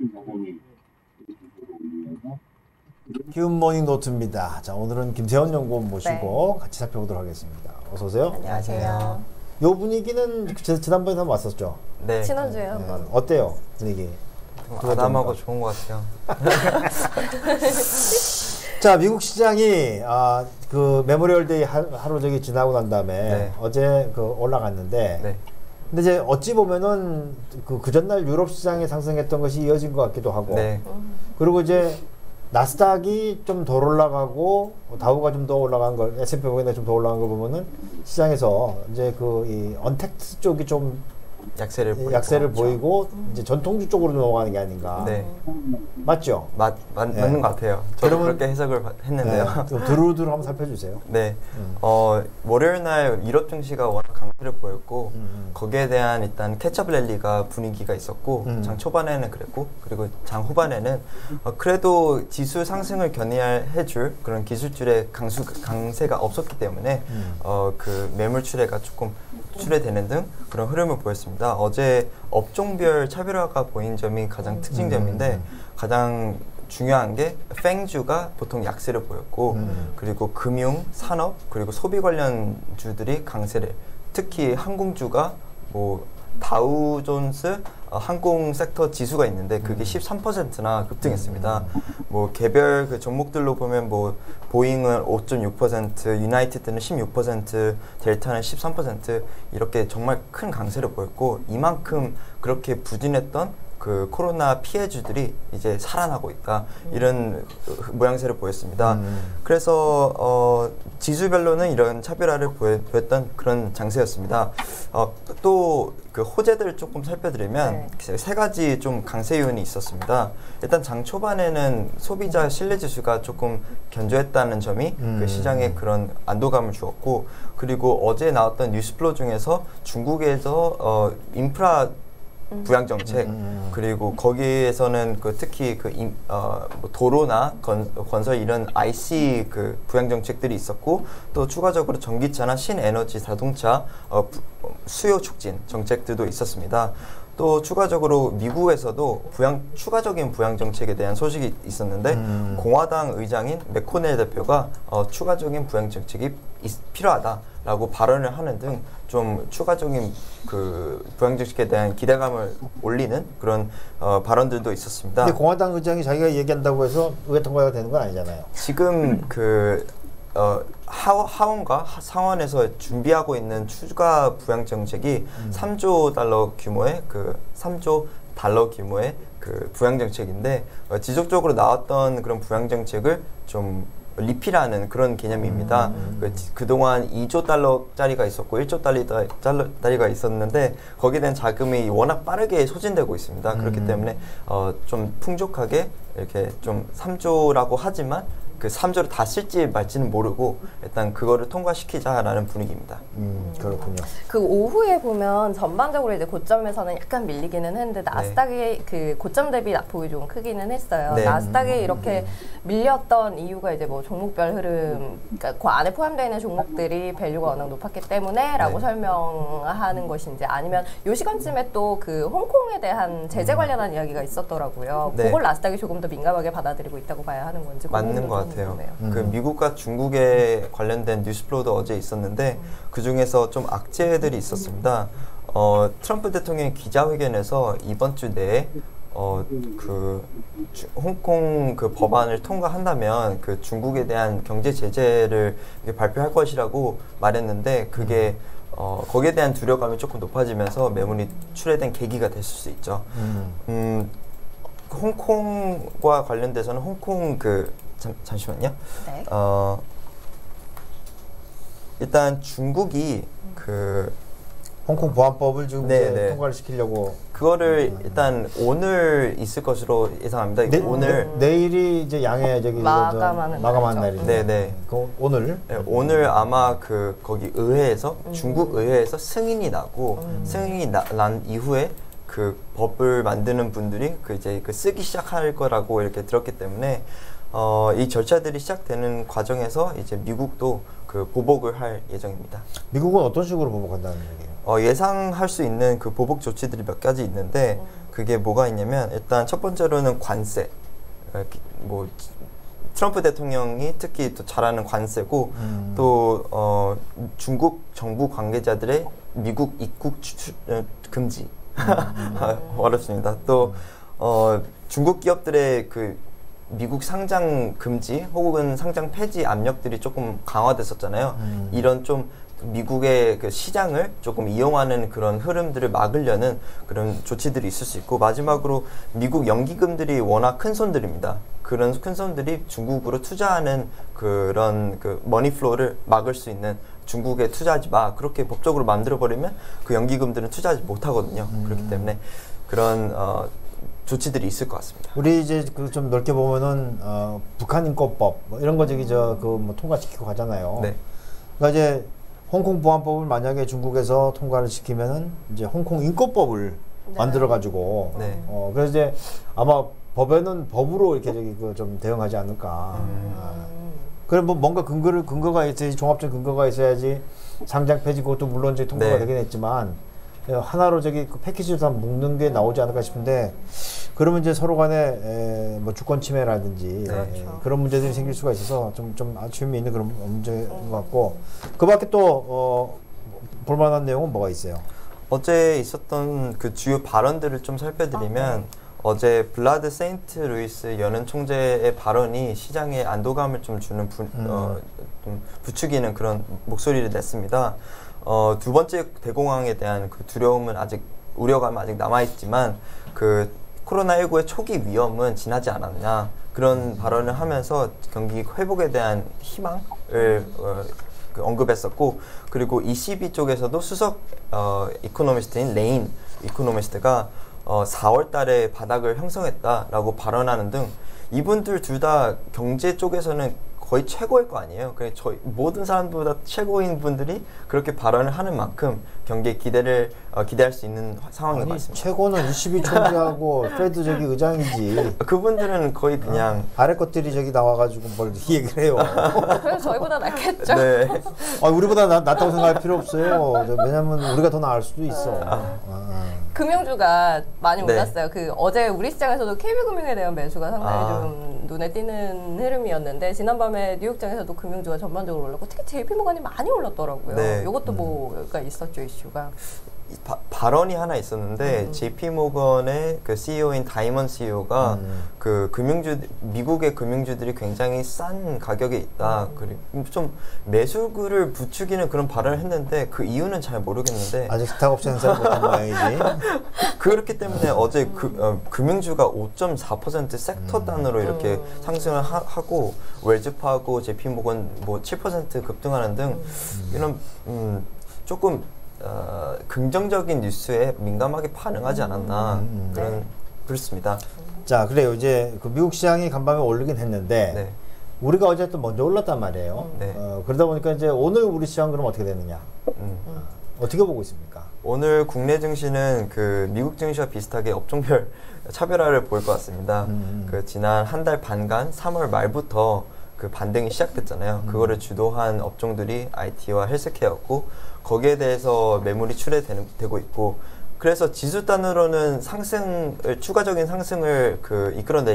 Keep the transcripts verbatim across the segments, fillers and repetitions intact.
기운모닝 노트입니다. 자, 오늘은 김세원 연구원 모시고 네. 같이 살펴보도록 하겠습니다. 어서 오세요. 안녕하세요. 요 분위기는 지난번에 한번 왔었죠? 네. 지난주에 네. 한번. 어때요? 분위기? 아담하고 좋은 것 같아요. 자, 미국 시장이 아, 그 메모리얼데이 하루 저기 지나고 난 다음에 네. 어제 그 올라갔는데 네. 근데 이제 어찌 보면은 그, 그 전날 유럽 시장에 상승했던 것이 이어진 것 같기도 하고 네. 그리고 이제 나스닥이 좀 덜 올라가고 다우가 좀 더 올라간 걸 에스 앤 피 오백이 좀 더 올라간 거 보면은 시장에서 이제 그 이 언택트 쪽이 좀 약세를 약세를 보이고 음. 이제 전통주 쪽으로 넘어가는 게 아닌가. 네. 맞죠? 맞, 맞 네. 맞는 것 같아요. 저도 그렇게 해석을 했는데요. 네. 두루두루 한번 살펴주세요. 네. 음. 어, 월요일 날 유럽 증시가 워낙 강세를 보였고 음. 거기에 대한 일단 캐치업 랠리가 분위기가 있었고 음. 장 초반에는 그랬고 그리고 장 후반에는 어, 그래도 지수 상승을 견인해줄 그런 기술줄의 강수 강세가 없었기 때문에 음. 어, 그 매물 출회가 조금 출회되는 등 그런 흐름을 보였습니다. 어제 업종별 차별화가 보인 점이 가장 특징점인데 음. 가장 중요한 게 팽주가 보통 약세를 보였고 음. 그리고 금융, 산업, 그리고 소비 관련주들이 강세를 특히 항공주가 뭐 다우존스 어, 항공 섹터 지수가 있는데 그게 음. 십삼 퍼센트나 급등했습니다. 음. 뭐 개별 그 종목들로 보면 뭐 보잉은 오 점 육 퍼센트, 유나이티드는 십육 퍼센트, 델타는 십삼 퍼센트 이렇게 정말 큰 강세를 보였고 이만큼 그렇게 부진했던 그 코로나 피해주들이 이제 살아나고 있다 음. 이런 모양새를 보였습니다. 음. 그래서 어, 지수별로는 이런 차별화를 보였던 그런 장세였습니다. 어, 또 그 호재들을 조금 살펴드리면 네. 세 가지 좀 강세 요인이 있었습니다. 일단 장 초반에는 소비자 신뢰지수가 조금 견조했다는 점이 음. 그 시장에 그런 안도감을 주었고 그리고 어제 나왔던 뉴스플로 중에서 중국에서 어, 인프라 부양 정책 음. 그리고 거기에서는 그 특히 그 인, 어, 뭐 도로나 건, 건설 이런 아이씨 그 부양 정책들이 있었고 또 추가적으로 전기차나 신에너지 자동차 어, 부, 수요 촉진 정책들도 있었습니다. 또 추가적으로 미국에서도 부양 추가적인 부양 정책에 대한 소식이 있었는데 음. 공화당 의장인 맥코넬 대표가 어, 추가적인 부양 정책이 있, 필요하다라고 발언을 하는 등 좀 추가적인 그 부양 정책에 대한 기대감을 올리는 그런 어, 발언들도 있었습니다. 근데 공화당 의장이 자기가 얘기한다고 해서 의회 통과가 되는 건 아니잖아요. 지금 그 어, 하, 하원과 상원에서 준비하고 있는 추가 부양 정책이 음. 삼조 달러 규모의 그 삼조 달러 규모의 그 부양 정책인데 어, 지속적으로 나왔던 그런 부양 정책을 좀 리필하는 그런 개념입니다. 음. 그, 그동안 이조 달러짜리가 있었고 일조 달러짜리가 있었는데 거기에 대한 자금이 워낙 빠르게 소진되고 있습니다. 음. 그렇기 때문에 어, 좀 풍족하게 이렇게 좀 삼조라고 하지만 그 삼조를 다 쓸지 말지는 모르고 일단 그거를 통과시키자라는 분위기입니다. 음, 그렇군요. 그 오후에 보면 전반적으로 이제 고점에서는 약간 밀리기는 했는데 나스닥이 네. 그 고점 대비 낙폭이 좀 크기는 했어요. 네. 나스닥이 음, 이렇게 밀렸던 이유가 이제 뭐 종목별 흐름, 그러니까 그 안에 포함되어 있는 종목들이 밸류가 워낙 높았기 때문에라고 네. 설명하는 것인지 아니면 이 시간쯤에 또 그 홍콩에 대한 제재 관련한 이야기가 있었더라고요. 네. 그걸 나스닥이 조금 더 민감하게 받아들이고 있다고 봐야 하는 건지 맞는 것 같아요. 같아요. 음. 그 미국과 중국에 관련된 뉴스플로도 어제 있었는데 음. 그 중에서 좀 악재들이 있었습니다. 어, 트럼프 대통령이 기자회견에서 이번 주 내에 어, 그 주, 홍콩 그 법안을 통과한다면 그 중국에 대한 경제 제재를 발표할 것이라고 말했는데 그게 어, 거기에 대한 두려움이 조금 높아지면서 매물이 출회된 계기가 됐을 수 있죠. 음. 음, 홍콩과 관련돼서는 홍콩 그 잠, 잠시만요. 네. 어, 일단 중국이 음. 그 홍콩 보안법을 지금 이제 통과를 시키려고 그거를 음. 일단 오늘 있을 것으로 예상합니다. 네, 오늘 네, 내일이 이제 양해 저기 마감하는 마감한 날이죠. 네네. 그 오늘 네, 오늘 아마 그 거기 의회에서 음. 중국 의회에서 승인이 나고 음. 승인이 나, 난 이후에 그 법을 만드는 분들이 그 이제 그 쓰기 시작할 거라고 이렇게 들었기 때문에. 어, 이 절차들이 시작되는 과정에서 이제 미국도 그 보복을 할 예정입니다. 미국은 어떤 식으로 보복한다는 얘기예요? 어, 예상할 수 있는 그 보복 조치들이 몇 가지 있는데 음. 그게 뭐가 있냐면 일단 첫 번째로는 관세. 뭐 트럼프 대통령이 특히 또 잘하는 관세고 음. 또 어, 중국 정부 관계자들의 미국 입국 추, 추, 금지 음. 어렵습니다. 또 어, 중국 기업들의 그 미국 상장 금지 혹은 상장 폐지 압력들이 조금 강화됐었잖아요. 음. 이런 좀 미국의 그 시장을 조금 이용하는 그런 흐름들을 막으려는 그런 조치들이 있을 수 있고 마지막으로 미국 연기금들이 워낙 큰 손들입니다. 그런 큰 손들이 중국으로 투자하는 그런 그 머니플로우를 막을 수 있는 중국에 투자하지 마 그렇게 법적으로 만들어버리면 그 연기금들은 투자하지 못하거든요. 음. 그렇기 때문에 그런 어, 조치들이 있을 것 같습니다. 우리 이제 그 좀 넓게 보면은 어, 북한 인권법 뭐 이런 거 저기 저 그 뭐 통과시키고 가잖아요. 네. 그러니까 이제 홍콩 보안법을 만약에 중국에서 통과를 시키면은 이제 홍콩 인권법을 네. 만들어 가지고 네. 어 그래서 이제 아마 법에는 법으로 이렇게 저기 그 좀 대응하지 않을까. 음. 아. 그래 뭐 뭔가 근거를 근거가 있어야지 종합적 근거가 있어야지 상장 폐지 그것도 물론 이제 통과가 네. 되긴 했지만 하나로 저기 그 패키지로 다 묶는 게 나오지 않을까 싶은데 그러면 이제 서로 간에 에, 뭐 주권 침해라든지 네. 에, 그런 문제들이 생길 수가 있어서 좀 좀 아쉬움이 있는 그런 문제인 것 같고 그 밖에 또 어, 볼만한 내용은 뭐가 있어요? 어제 있었던 그 주요 발언들을 좀 살펴드리면 아, 네. 어제 블라드 세인트 루이스 연은 총재의 발언이 시장에 안도감을 좀 주는 부, 음. 어, 좀 부추기는 그런 목소리를 냈습니다. 어, 두 번째 대공황에 대한 그 두려움은 아직 우려감은 아직 남아있지만 그 코로나십구의 초기 위험은 지나지 않았냐 그런 발언을 하면서 경기 회복에 대한 희망을 어, 그 언급했었고 그리고 이씨비 쪽에서도 수석 어, 이코노미스트인 레인 이코노미스트가 어, 사월 달에 바닥을 형성했다라고 발언하는 등 이분들 둘 다 경제 쪽에서는 거의 최고일 거 아니에요. 그래서 저희 모든 사람들보다 최고인 분들이 그렇게 발언을 하는 만큼 경기에 기대를 어, 기대할 수 있는 상황인 것 같습니다. 최고는 이씨비 총재하고 페드 저기 의장이지. 그분들은 거의 그냥 어, 아래 것들이 저기 나와가지고 뭘 얘기를 해요. 그래서 저희보다 낫겠죠. 네. 아, 우리보다 나, 낫다고 생각할 필요 없어요. 왜냐면 우리가 더 나을 수도 있어. 아. 아. 금융주가 많이 네. 올랐어요. 그 어제 우리 시장에서도 케이비금융에 대한 매수가 상당히 아. 좀 눈에 띄는 흐름이었는데 지난밤에 뉴욕장에서도 금융주가 전반적으로 올랐고 특히 제이피모건이 많이 올랐더라고요. 네. 이것도 음. 뭐가 있었죠, 이슈가. 바, 발언이 하나 있었는데 음. 제이피모건의 그 씨이오인 다이먼 씨이오가 음. 그 금융주 미국의 금융주들이 굉장히 싼 가격에 있다. 음. 그리고 좀 매수구를 부추기는 그런 발언을 했는데 그 이유는 잘 모르겠는데 아직 스탁 옵션 행사를 못한 모양이지. 그렇기 때문에 어제 그, 어, 금융주가 오 점 사 퍼센트 섹터 단으로 음. 이렇게 음. 상승을 하, 하고 웰즈파고 제이피모건 뭐 칠 퍼센트 급등하는 등 음. 이런 음, 조금 어, 긍정적인 뉴스에 민감하게 반응하지 않았나 음, 그런 네. 그렇습니다. 자, 그래요. 이제 그 미국 시장이 간밤에 오르긴 했는데 네. 우리가 어제 또 먼저 올랐단 말이에요. 네. 어, 그러다 보니까 이제 오늘 우리 시장 그럼 어떻게 되느냐? 음. 어, 어떻게 보고 있습니까? 오늘 국내 증시는 그 미국 증시와 비슷하게 업종별 차별화를 보일 것 같습니다. 음. 그 지난 한 달 반간 삼월 말부터 그 반등이 시작됐잖아요. 음. 그거를 주도한 업종들이 아이티와 헬스케어였고 거기에 대해서 매물이 출회되고 있고 그래서 지수 단으로는 상승을 추가적인 상승을 그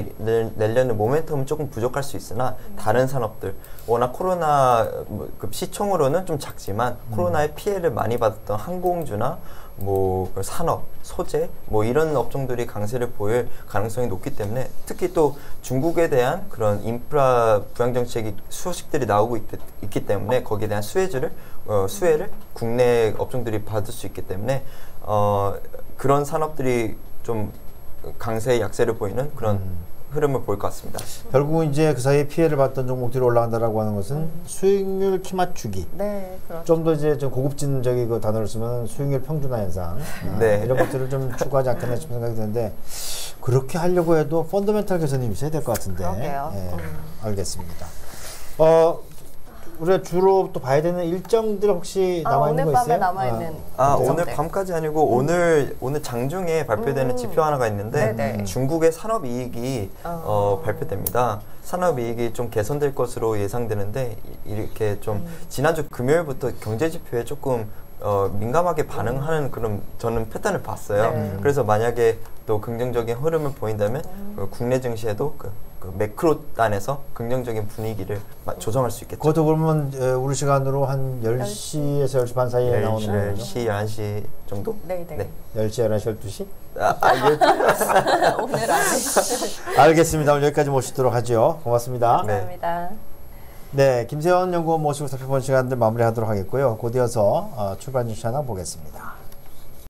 이끌어내려는 모멘텀은 조금 부족할 수 있으나 음. 다른 산업들 워낙 코로나 그 시총으로는 좀 작지만 음. 코로나의 피해를 많이 받았던 항공주나 뭐 산업, 소재 뭐 이런 업종들이 강세를 보일 가능성이 높기 때문에 특히 또 중국에 대한 그런 인프라 부양 정책이 소식들이 나오고 있, 있기 때문에 거기에 대한 수혜주를 어, 수혜를 국내 업종들이 받을 수 있기 때문에 어, 그런 산업들이 좀 강세 약세를 보이는 그런 음. 흐름을 보일 것 같습니다. 결국은 이제 그 사이에 피해를 봤던 종목들이 올라간다라고 하는 것은 음. 수익률 키 맞추기. 네, 그렇죠. 좀 더 이제 좀 고급진 저기 그 단어를 쓰면 수익률 평준화 현상. 네. 아, 이런 것들을 좀 추구하지 않겠나 싶은 생각이 드는데 그렇게 하려고 해도 펀더멘탈 개선이 있어야 될 것 같은데. 그러게요. 예, 음. 알겠습니다. 어. 우리가 주로 또 봐야 되는 일정들 혹시 아, 남아있는 거 있어요? 오늘 밤에 남아있는 아, 아 오늘 밤까지 아니고 음. 오늘 오늘 장중에 발표되는 음. 지표 하나가 있는데 네네. 중국의 산업이익이 어. 어, 발표됩니다. 산업이익이 좀 개선될 것으로 예상되는데 이렇게 좀 음. 지난주 금요일부터 경제지표에 조금 어, 민감하게 반응하는 그런 저는 패턴을 봤어요. 네. 그래서 만약에 또 긍정적인 흐름을 보인다면 음. 그 국내 증시에도 그, 그 매크로 단에서 긍정적인 분위기를 조정할 수 있겠죠. 그것도 그러면 우리 시간으로 한 열 시에서 열 시 반 사이에 나오는 거죠? 열 시, 열한 시 정도? 네네. 네. 열 시, 열한 시, 열두 시? 아, 아, 오늘 안에. 알겠습니다. 오늘 여기까지 모시도록 하죠. 고맙습니다. 감사합니다. 네, 김세원 연구원 모시고 살펴본 시간들 마무리하도록 하겠고요. 곧 이어서 어, 출발 뉴스 하나 보겠습니다.